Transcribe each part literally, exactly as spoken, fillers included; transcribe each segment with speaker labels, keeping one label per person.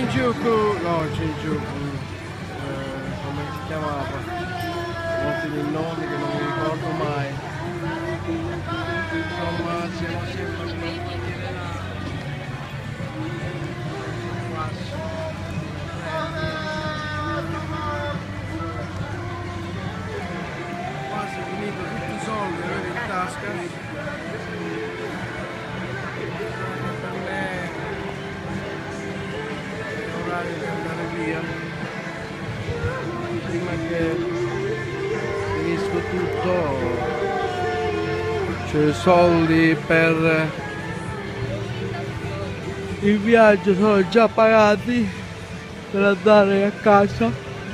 Speaker 1: Shinjuku, no Shinjuku, eh, come si chiamava? Molti dei nomi che non mi ricordo mai. Insomma siamo sempre in quel quartiere là. Quasi finito tutti i soldi avere in tasca. Per me è orario di andare via prima che finisco tutto. C'è soldi per il viaggio, sono già pagati per andare a casa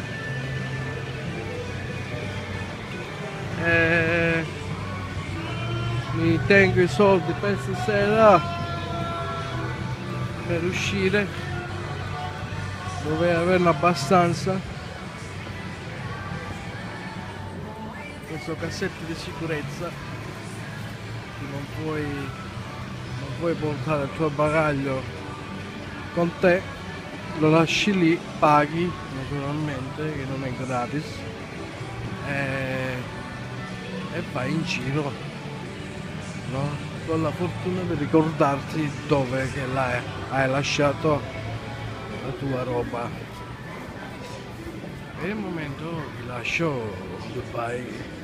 Speaker 1: e mi tengo i soldi per stasera per uscire, dovrei averne abbastanza. Questo cassetto di sicurezza, non puoi, non puoi portare il tuo bagaglio con te, lo lasci lì, paghi naturalmente, che non è gratis, e, e vai in giro, no? Con la fortuna di ricordarti dove che l'hai, hai lasciato la tua roba. Per il momento vi lascio, goodbye.